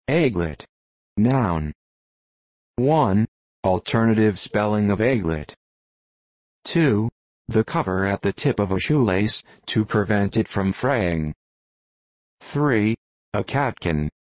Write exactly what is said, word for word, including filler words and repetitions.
Aglet. Noun. one. Alternative spelling of aglet. two. The cover at the tip of a shoelace, to prevent it from fraying. three. A catkin.